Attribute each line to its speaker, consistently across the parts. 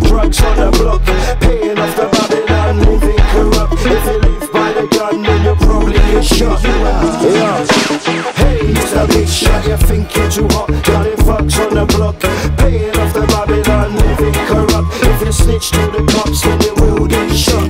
Speaker 1: drugs on the block, paying off the Babylon, living corrupt. If you live by the gun, then you'll probably get shot. Yeah. Hey, Mr. Big Shot, you think you're too hot? Gunning fucks on the block, paying off the Babylon, living corrupt. If you snitch to the cops, then you will get shot.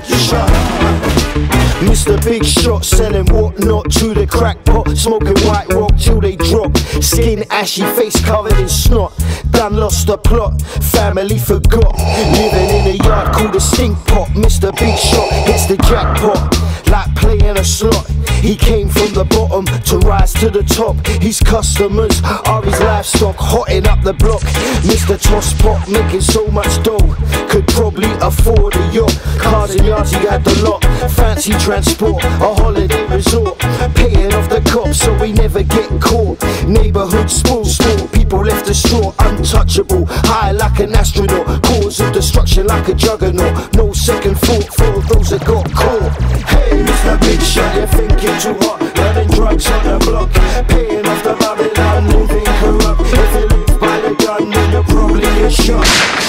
Speaker 1: Mr. Big Shot selling whatnot to the crackpot, smoking white rock till they drop. Skin ashy, face covered in snot. Done lost the plot, family forgot. Living in a yard called a stink pot. Mr. Big Shot hits the jackpot like playing a slot. He came from the bottom to rise to the top. His customers are his livestock, hotting up the block. Mr. Tosspot making so much dough, could probably afford a yacht. Cars and yards, he had the lot. Fancy transport, a holiday resort. Paying off the cops so we never get caught. Neighborhood spoil, people left distraught. Untouchable, high like an astronaut. Cause of destruction like a juggernaut. No second thought for those that got caught. Hey, Mr. Big Shot, you think you're too hot? Running drugs on the block, paying off the Babylon, living corrupt. If you live by the gun, then you'll probably get shot.